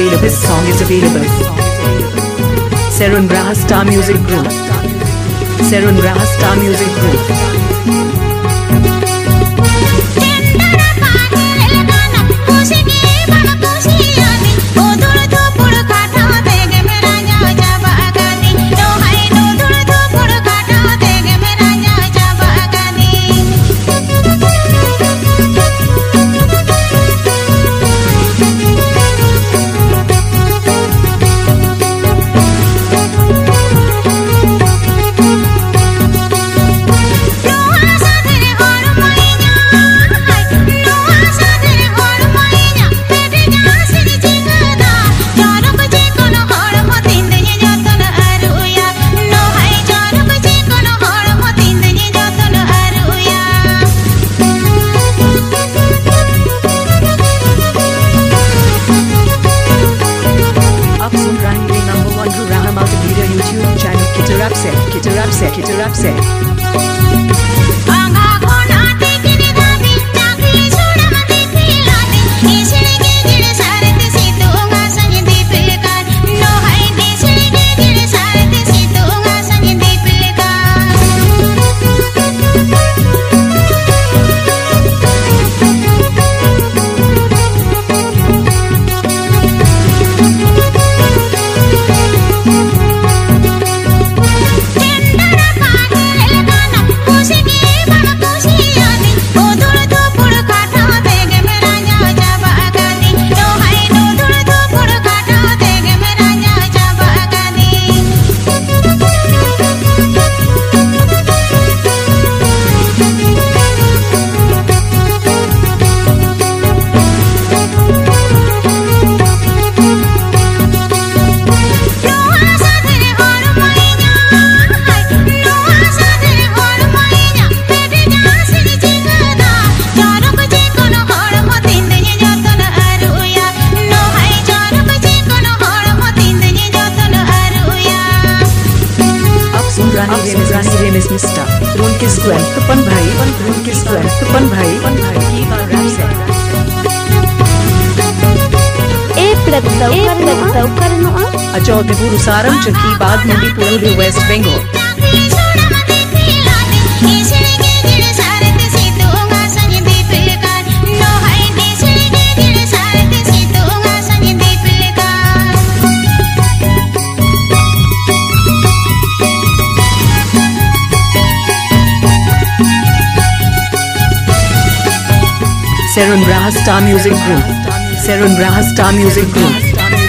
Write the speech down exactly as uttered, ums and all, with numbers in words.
available. This song is available. Serun Raha Star Music Group. Serun Raha Star Music Group. Kitarapse, Kitarapse. Remix Mister Ronke Square Tupan Bhai Ronke Square Tupan Bhai की बार rap से एक लगताऊ एक लगताऊ करनो आ अचौते पुरु सारम चकी बाद मंडी पुरल west Bengal Serun Raha Star Music Group. Serun Raha Star Music Group.